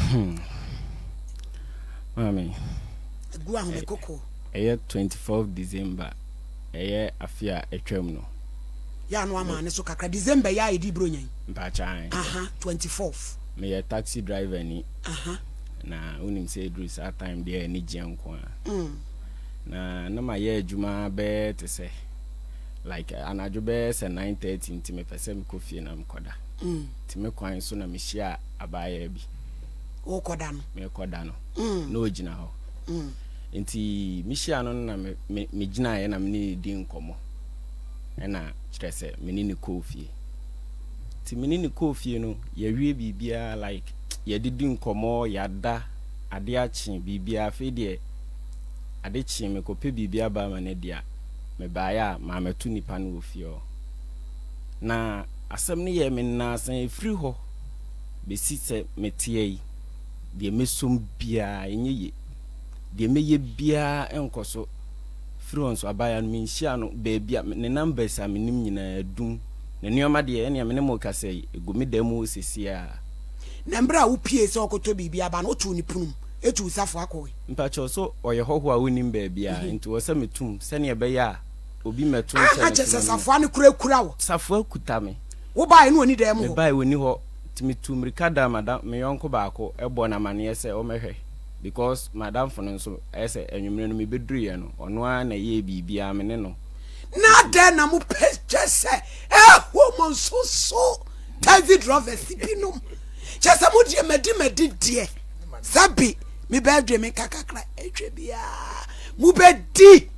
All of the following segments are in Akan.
Mami. Go on koko. 24th December. Afia etwam no. Ya no amane so kakra December ya edi bro nyan. Mpachan. 24th. Me taxi driver ni. Na unim say Drew that time there ni gianko. Na my year juma be to say like anajo be say 9:30 nti me pese me kofi na mkoda. Ti me kwan so na me hia abaya bi. O koda no. Me koda no. No ogina ho. Nti me hia no na me gina ye na me ni di nkomo. Na kire say me ni kofi. Ti me ni kofi no ye wie bibia like ye didi nkomo yada ade achi bibia fe de ade chi me kope bibia ba ma ne dia me ba ya ma metu nipa no ofio na asem ne ye me na san efri ho be si se metie yi de mesom bia enye de meye bia enkoso fri on so abaya no me nhia no be bia ne numbers a menim nyina dum ne nioma de ene me ne mo kasa yi egumi da mu sesia Nambra wo pie se okoto bibia ba no tu ni punum etu safo akowe mpacho so oye hoho a wonim ba bia nti wo se metum se ne be ya obi metum se a che safo an kura wo safo akuta me wo bai no oni da mu ho bai woni ho timitum rikada madam me yonko baako ebo na mane se o mehwe because madam fono nso ese enwumre no me beduru ye no ono a na ye bibia me ne no na da na mu peche se wo mon so David Rover sipinum chesa mu die medi die sabi mi bedwe me kakakra etwe bia mu bedi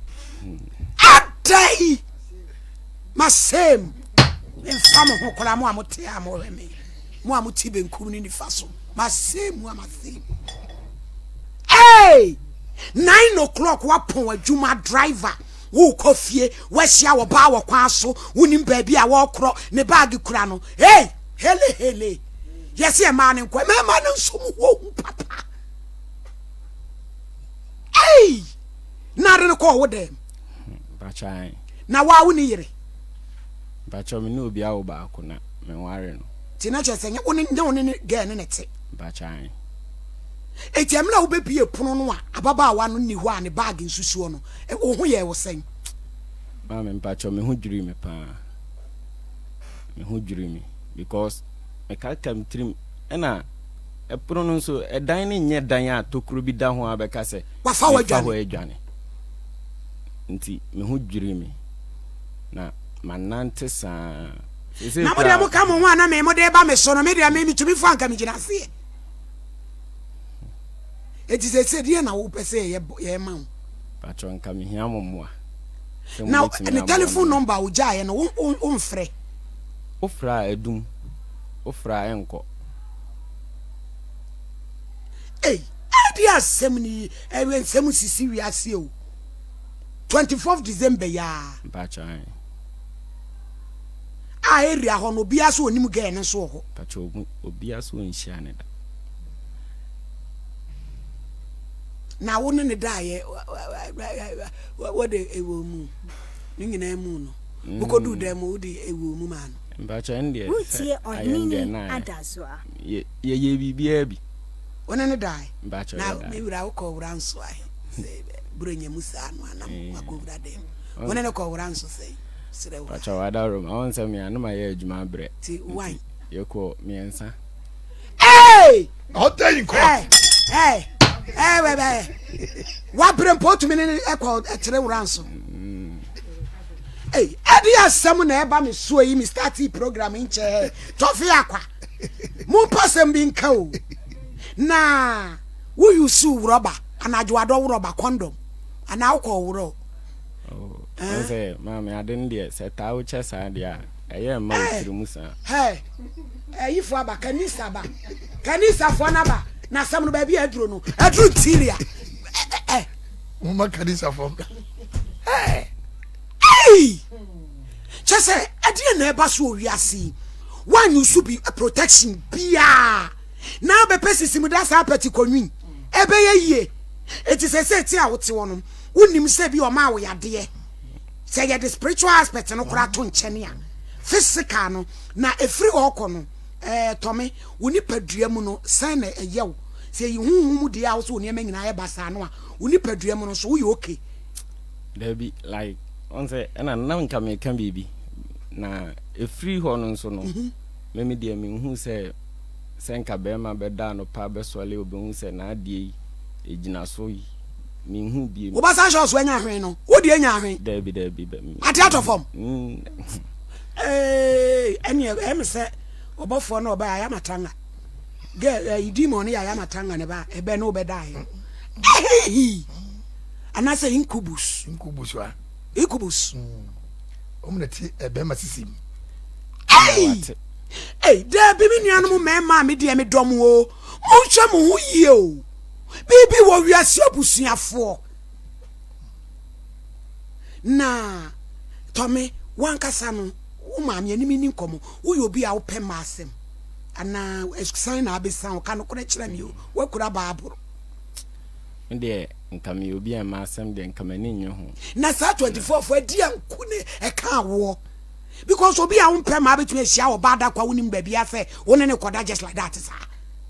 adai masem infamo ho kola mu amote amoreme mu amuti benkum ni nifaso masem mu amasem hey 9 o'clock wapon adwuma driver wo kofie wahia wo ba wo kwa so wonim ba bia wo kro ne bag kura no hey hele yes e man nkwa me man nsum wo papa hey na re ko wo dem bachan na wa wo ni yire bacho me no obi awo ba ko na me ware no ti na chese wo ni ge ne te bachan etiamla wo be bie pono no a ababa wa no ni ho a ne bag nsusuo no wo ho ye wo sen ma me bacho me ho dwiri me pa me ho dwiri me because me kakam trim ena epono no so edan ne nye dan a tokuro bi da ho abeka se wa fa wa dwane nti me ho dwiri me na manante sa na mo de mo ka mo ho ana me mo de ba me so no me de me tumi fu anka me gina se eti se die na wo pese ye ma wo patron nka me hia momoa na the telephone number wo jae no wo mfre ofra edum ofra enko adi asem ni ewe nsem sisi wi ase o 24th December ya patron area ho no bia so onim ga ene so ho patron obia so nhia ne da na wo ne da ye wo de ewo mu ni nyina mu no buko du dem wo de ewo mu ma no patron de utie onini adasoa ye bibia bi wona ne da patron na me wura wo ko wura nso ai se buronya musa no anam wa ko wura dem wona ne ko wura nso se sire wo patron wada rom awon se me anu ma ye adwuma bre ti why ye ko miensa hey hotel ko hey we wa brempo to me ne ekọ etere wura nso hey adi asem na eba me so yi me start program nche tofi akwa mu pasem bi nka o na wo use rubber anajo ado rubber condom ana akọ wuro say mama aden de se ta wo che sa de a eye ma otiri musa hey fu aba kanisa fo na ba na sam no ba bi aduro no aduro tiria mama kanisa fo hey chese adie na eba so wiase one you should be protection bia na be pesisimu da sa peti konwi ebe ye eti se ti a wote wono wonim se bi o ma wo yade se ye the spiritual aspect no kura to nchene a physical no na efri okọ no tome woni padua mu no san na eyew say you who the house when you mean I basano, uni pedriam so you okay. There be like on say and now can be na a free horn so no. Memi dear me who say Senka Bema beda no pa be swale obi hu se na adie ejina so yi me hu bie wo basa shows when nya hwen no wo de nya hwen there be be me ati out of form em say obofo na oba ya matanga ge idimo ne ya matanga ne ba ebe no be dai ana say incubus wa incubus omnati ebe masisim Hey, there be me nuanom mema me de me dom o. Monhwe mo ho yie o. Bibi wo wiase abusuafo. Na Tommy wankasa no, wo maame ani ni nkomo. Wo yo bi a wo pɛ masem. Ana exsign na abesan wo ka no kora kyerɛ me o. Wo kura baaburo. Nde nka me obi a masem de nka mani nyo ho. Na sa 24 fo adi anku ne e ka wo. Because obi a unpe ma betumi hia obada kwa wonim ba bia fe woni ne koda just like that sir.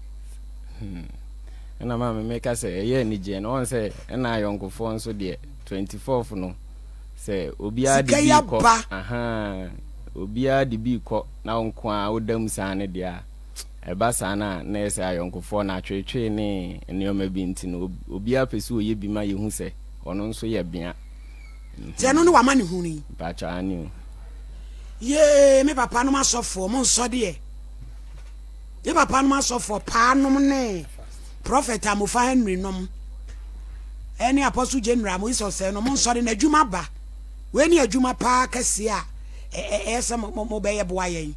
Na mama me ka say ye ni je no on say na yonkofo nso de 24th no say obi a de bi ko aha obi a de bi ko na onko a wodam san ne dia e ba san na say yonkofo na twetwe ne enioma bi nti no obi a pese oye bi ma ye hu say ono nso ye bia je no ne wa ma ne hu ni ba cha ani ye me papa no masofo mo nso de ye papa no masofo pa no ne prophet amofa Henry nom eni apostle general mo iso se no mo nso de na adwuma ba we ni adwuma pa kase a ese mo be ye boa yen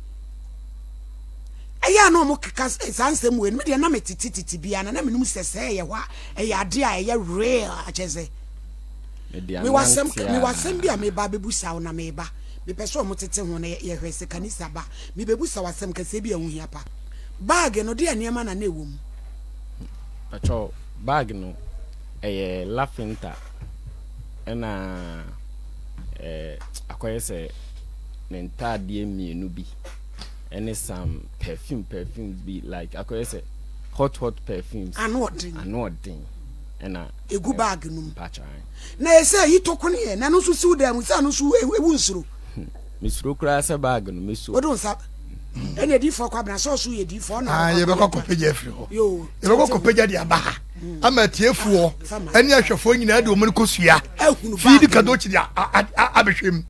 eya no mo keka sansem we me de na metititi bia na menum sese ye hwa eya de a ye real acheze me wasem bia me ba bebusa na me ba me peso mo tete ho na ye hwese kanisa ba me bebusa wasem kase bia hu hia pa bag no de aniema na ewom pacho bag no lafinta ena akoyese menta de mienu bi ene some perfumes be like akoyese hot perfumes anodin ena egu bag no pacha na ese yi tokone ye na no so siw da mu sa no so ewu nsuro misuro kura se bag no meso odun sa ene di fo kwabna so so ye di fo na ye be kopeja afri ho yo ye be kopeja di aba ama tiefuo ene ahwefo nyina de omuni kosua fi di kado chi di abehwem